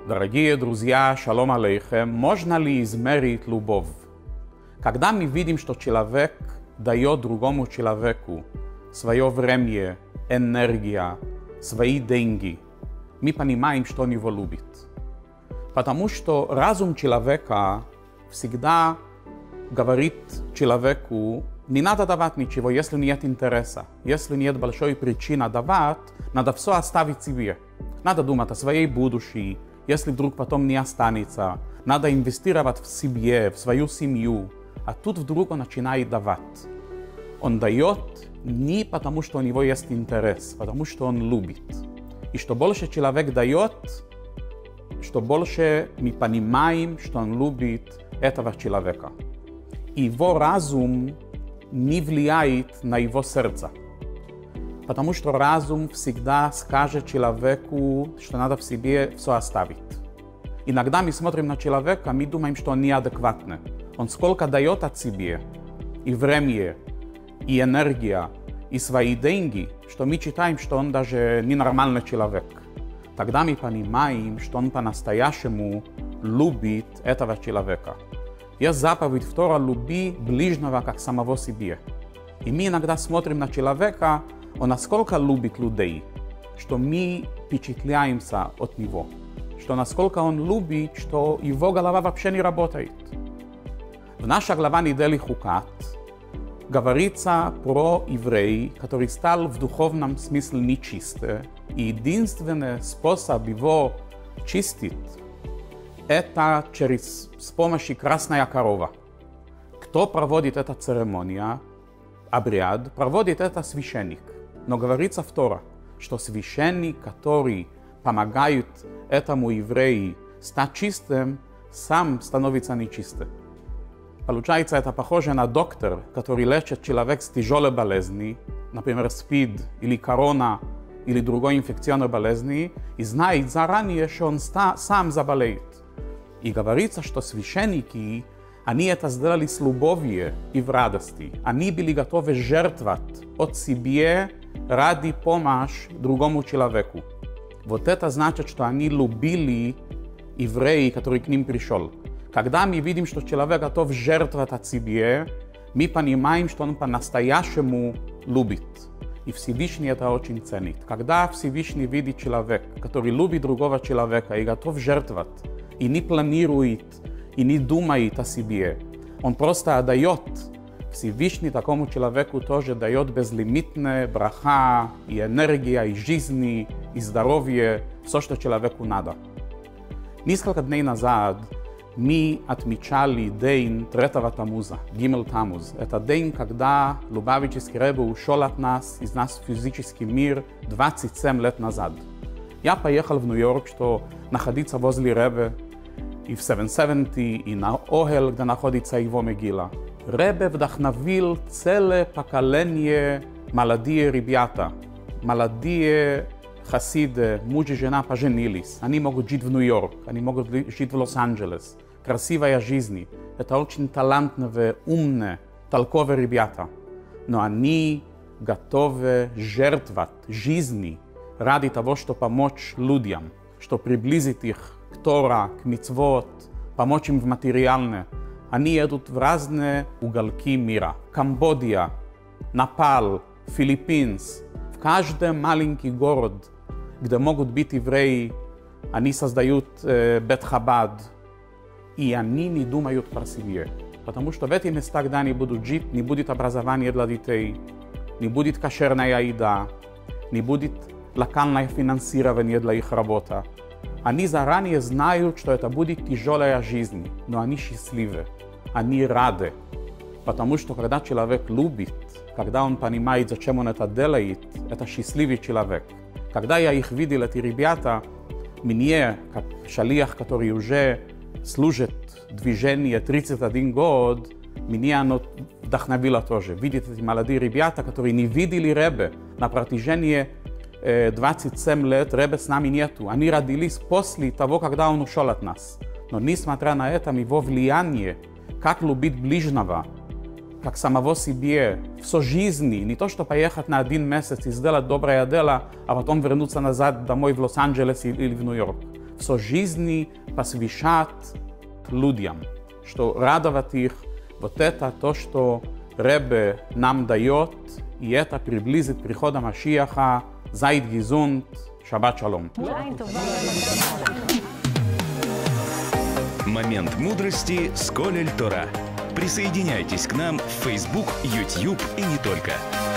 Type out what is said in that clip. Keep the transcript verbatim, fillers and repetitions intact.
Дорогие друзья, шалом алейхем, можно ли измерить любовь? Когда мы видим, что человек дает другому человеку свое время, энергия, свои деньги, мы понимаем, что он его любит. Потому что разум человека всегда говорит человеку, не надо давать ничего, если нет интереса. Если нет большой причины давать, надо все оставить себе. Надо думать о своей будущей, если вдруг потом не останется. Надо инвестировать в себе, в свою семью. А тут вдруг он начинает давать. Он дает не потому, что у него есть интерес, потому что он любит. И что больше человек дает, что больше мы понимаем, что он любит этого человека. Его разум не влияет на его сердце. Потому что разум всегда скажет человеку, что надо в себе все оставить. Иногда мы смотрим на человека, мы думаем, что он неадекватный. Он сколько дает от себя, и время, и энергия, и свои деньги, что мы считаем, что он даже ненормальный человек. Тогда мы понимаем, что он по-настоящему любит этого человека. Есть заповедь в Торе: люби ближнего как самого себе. И мы иногда смотрим на человека, он насколько любит людей, что мы впечатляемся от него, что насколько он любит, что его голова вообще не работает. В нашей главе недели Хукат говорится про еврея, который стал в духовном смысле нечистым, и единственный способ его чистить – это через с помощью красная корова. Кто проводит эту церемонию, обряд, проводит это священник. Но говорится в Торе, что священник, который помогает этому еврею стать чистым, сам становится нечистым. Получается, это похоже на доктор, который лечит человека с тяжелой болезнью, например, СПИД или корона, или другой инфекционной болезни, и знает заранее, что он сам заболеет. И говорится, что священники, они это сделали с любовью и в радости. Они были готовы жертвовать от себя ради помощи другому человеку. Вот это значит, что они любили еврея, который к ним пришел. Когда мы видим, что человек готов жертвовать от себя, мы понимаем, что он по-настоящему любит. И Всевышний это очень ценит. Когда Всевышний видит человека, который любит другого человека и готов жертвовать, и не планирует, и не думает о себе, он просто отдает. Всевышний такому человеку тоже дает безлимитное браха, и энергия, и жизнь, и здоровье, все, что человеку надо. Несколько дней назад мы отмечали день третьего Тамуза, Гимел Тамуз. Это день, когда Лубавический Ребе ушел от нас, из нас в физический мир двадцать семь лет назад. Я поехал в Нью-Йорк, что находиться возле Ребе, и в семьсот семьдесят, и на Охел, где находится его могила. Ребе вдохновил целое поколение молодые ребята, молодые хасиды, муж и жена поженились. Они могут жить в Нью-Йорк, они могут жить в Лос-Анджелес. Красивая жизнь. Это очень талантливые, умные, толковые ребята. Но они готовы жертвовать жизни ради того, чтобы помочь людям, чтобы приблизить их к Тора, к мицвот, помочь им в материальное. Они едут в разные уголки мира. Камбодия, Непал, Филиппинс. В каждый маленький город, где могут быть евреи, они создают э, Бет-Хабад. И они не думают про себя. Потому что в эти места, где они будут жить, не будет образования для детей, не будет кошерная еда, не будет локальное финансирование для их работы. Они заранее знают, что это будет тяжелая жизнь, но они счастливы, они рады. Потому что когда человек любит, когда он понимает, зачем он это делает, это счастливый человек. Когда я их видел, эти ребята, мне, как шалиах, который уже служит движение тридцать один год, меня оно вдохновило тоже. Видеть эти молодые ребята, которые не видели Ребе на протяжении э, двадцати семи лет, Ребе с нами нету. Они родились после того, когда он ушел от нас. Но несмотря на это, его влияние, как любить ближнего, как самого себе, всю жизнь, не то, что поехать на один месяц и сделать доброе дело, а потом вернуться назад домой в Лос-Анджелес или в Нью-Йорк. в своей жизни посвящать людям, что радовать их. Вот это то, что Ребе нам дает, и это приблизит прихода Машиаха. Seid gesund, Шаббат шалом. Момент мудрости с Колель Тора. Присоединяйтесь к нам в Facebook, YouTube и не только.